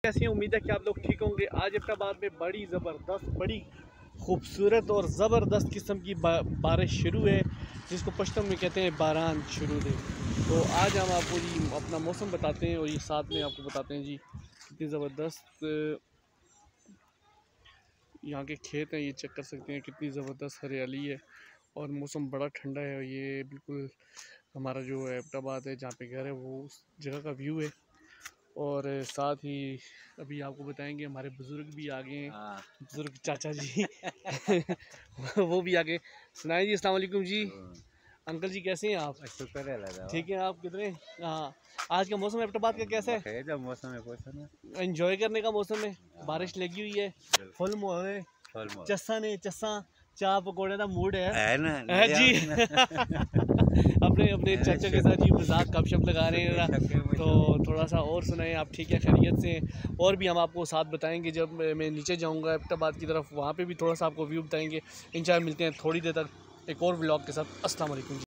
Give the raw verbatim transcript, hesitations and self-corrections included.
कैसी उम्मीद है कि आप लोग ठीक होंगे। आज एबटाबाद में बड़ी ज़बरदस्त बड़ी खूबसूरत और ज़बरदस्त किस्म की बा, बारिश शुरू है, जिसको पश्तो में कहते हैं बारान शुरू है। तो आज हम आपको जी अपना मौसम बताते हैं और ये साथ में आपको बताते हैं जी कितनी ज़बरदस्त यहाँ के खेत हैं। ये चेक कर सकते हैं कितनी ज़बरदस्त हरियाली है और मौसम बड़ा ठंडा है। ये बिल्कुल हमारा जो है एबटाबाद है जहाँ पे घर है वो उस जगह का व्यू है। और साथ ही अभी आपको बताएंगे हमारे बुज़ुर्ग भी आ गए हैं, बुज़ुर्ग चाचा जी वो भी आ गए। सुनाए जी, अस्सलाम वालेकुम जी। अंकल जी कैसे हैं आप? शुक्र है, ठीक है। आप कितने? हाँ, आज का मौसम एबटाबाद का कैसा है? जब मौसम है एंजॉय करने का मौसम है, बारिश लगी हुई है, फुल मोहे चस्सा ने चस्सा चाह पकौड़े का मूड है, है ना है जी अपने अपने चाचा के साथ जी मजाक गपशप लगा रहे हैं। तो थोड़ा सा और सुनाएं आप, ठीक है, खैरियत से। और भी हम आपको साथ बताएंगे जब मैं नीचे जाऊंगा एबटाबाद की तरफ, वहाँ पे भी थोड़ा सा आपको व्यू बताएंगे। इंशाल्लाह मिलते हैं थोड़ी देर तक एक और व्लॉग के साथ। अस्सलाम वालेकुम।